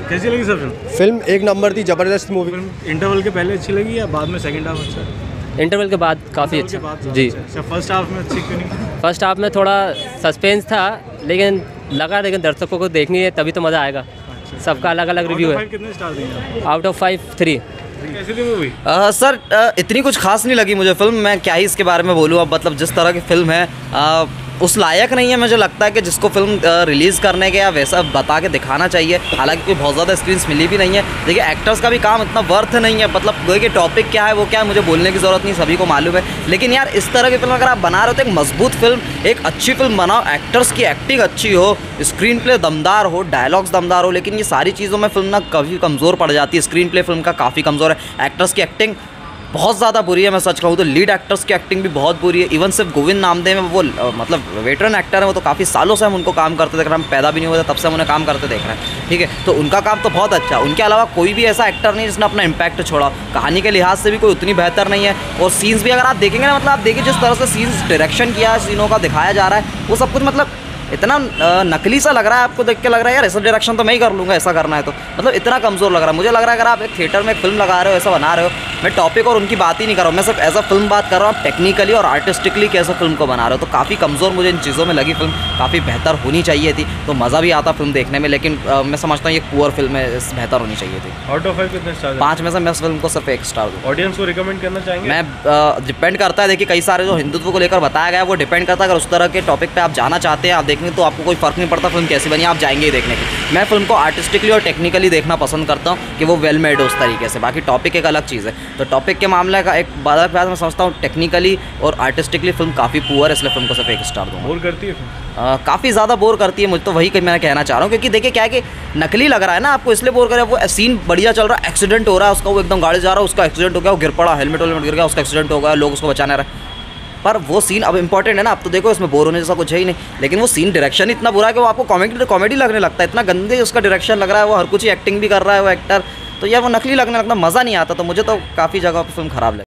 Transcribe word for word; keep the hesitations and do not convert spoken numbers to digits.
कैसी लगी sir film? Film एक नंबर थी, ज़बरदस्त मूवी। फिल्म इंटरवल के पहले अच्छी लगी या बाद में सेकंड हाफ अच्छा? इंटरवल के बाद काफ़ी इंटरवल के बाद अच्छा। ज़्यादा जी, अच्छा। अच्छा, फर्स्ट हाफ में अच्छी क्यों नहीं? फर्स्ट हाफ में थोड़ा सस्पेंस था, लेकिन लगा लेकिन दर्शकों को देखनी है तभी तो मज़ा आएगा। अच्छा। सबका अलग अलग रिव्यू Out of है। five कितने स्टार देंगे? Out of five three. कैसी थी मूवी? आ, सर आ, इतनी कुछ खास नहीं लगी मुझे फिल्म। मैं क्या ही इसके बारे में बोलूँ अब, मतलब जिस तरह की फिल्म है आ, उस लायक नहीं है। मुझे लगता है कि जिसको फिल्म रिलीज़ करने के या वैसा बता के दिखाना चाहिए। हालांकि कोई बहुत ज़्यादा स्क्रीन्स मिली भी नहीं है। देखिए एक्टर्स का भी काम इतना वर्थ नहीं है। मतलब देखिए टॉपिक क्या है वो क्या है मुझे बोलने की ज़रूरत नहीं, सभी को मालूम है। लेकिन यार इस तरह की फिल्म अगर आप बना रहे हो तो एक मजबूत फिल्म, एक अच्छी फिल्म बनाओ, एक्टर्स की एक्टिंग अच्छी हो, स्क्रीन प्ले दमदार हो, डायलॉग्स दमदार हो। लेकिन ये सारी चीज़ों में फिल्म ना काफ़ी कमज़ोर पड़ जाती है। स्क्रीन प्ले फिल्म का काफ़ी कमज़ोर है, एक्टर्स की एक्टिंग बहुत ज़्यादा बुरी है। मैं सच कहूँ तो लीड एक्टर्स की एक्टिंग भी बहुत बुरी है। इवन सिर्फ गोविंद नामदेव में वो आ, मतलब वेटरन एक्टर है, वो तो काफ़ी सालों से हम उनको काम करते देख रहे हैं। हम पैदा भी नहीं हुए थे तब से हम उन्हें काम करते देख रहे हैं, ठीक है। तो उनका काम तो बहुत अच्छा है। उनके अलावा कोई भी ऐसा एक्टर नहीं जिसने अपना इम्पैक्ट छोड़ा। कहानी के लिहाज से भी कोई उतनी बेहतर नहीं है। और सीन्स भी अगर आप देखेंगे ना, मतलब आप देखिए जिस तरह से सीन्स डायरेक्शन किया है, सीनों का दिखाया जा रहा है, वो सब कुछ मतलब इतना नकली सा लग रहा है। आपको देख के लग रहा है यार ऐसा डायरेक्शन तो मैं ही कर लूँगा, ऐसा करना है तो मतलब इतना कमज़ोर लग रहा है। मुझे लग रहा है अगर आप एक थिएटर में एक फिल्म लगा रहे हो, ऐसा बना रहे हो, मैं टॉपिक और उनकी बात ही नहीं कर रहा हूँ, मैं सिर्फ एज अ फिल्म बात कर रहा हूँ। टेक्निकली और आर्टिस्टिकली कैसे फिल्म को बना रहे हो, तो काफ़ी कमज़ोर मुझे इन चीज़ों में लगी। फिल्म काफ़ी बेहतर होनी चाहिए थी तो मज़ा भी आता फिल्म देखने में। लेकिन आ, मैं समझता हूँ ये पुअर फिल्म है, बेहतर होनी चाहिए थी। आउट ऑफ फाइव कितने स्टार? पाँच में से मैं इस फिल्म को सिर्फ एक स्टार दूँ। ऑडियंस को रिकमेंड करना चाहेंगे? मैं डिपेंड करता है। देखिए कई सारे जो हिंदुत्व को लेकर बताया गया है वो डिपेंड करता है। अगर उस तरह के टॉपिक पे आप जाना चाहते हैं, आप देखेंगे तो आपको कोई फ़र्क नहीं पड़ता फिल्म कैसी बनी, आप जाएंगे ही देखने की। मैं फिल्म को आर्टिस्टिकली और टेक्निकली देखना पसंद करता हूँ कि वो वेल मेड हो उस तरीके से। बाकी टॉपिक एक अलग चीज़ है। तो टॉपिक के मामले का एक अलग बात मैं समझता हूँ, टेक्निकली और आर्टिस्टिकली फिल्म काफ़ी पुअर है, इसलिए फिल्म को सिर्फ एक स्टार दूँगा। बोर करती है फिल्म? काफ़ी ज़्यादा बोर करती है मुझे तो, वही मैं कहना चाह रहा हूँ। क्योंकि देखिए क्या है कि नकली लग रहा है ना आपको, इसलिए बोर कर रहा है। वो सीन बढ़िया चल रहा है, एक्सीडेंट हो रहा है उसका, वो एकदम गाड़ी जा रहा है, उसका एक्सीडेंट हो गया, वो गिर पड़ा, हेलमेट वेलमेट गिर गया, उसका एक्सीडेंट हो गया, लोग उसको बचाने रहे। पर वो सीन अब इंपॉर्टेंट है ना, अब तो देखो इसमें बोर होने जैसा कुछ है ही नहीं। लेकिन वो सीन डायरेक्शन इतना बुरा है कि वो आपको कॉमेडी कॉमेडी लगने लगता है। इतना गंदे उसका डायरेक्शन लग रहा है, वो हर कुछ ही एक्टिंग भी कर रहा है वो एक्टर, तो यार वो नकली लगने लगता, मज़ा नहीं आता। तो मुझे तो काफ़ी जगह पर फिल्म ख़राब लगी।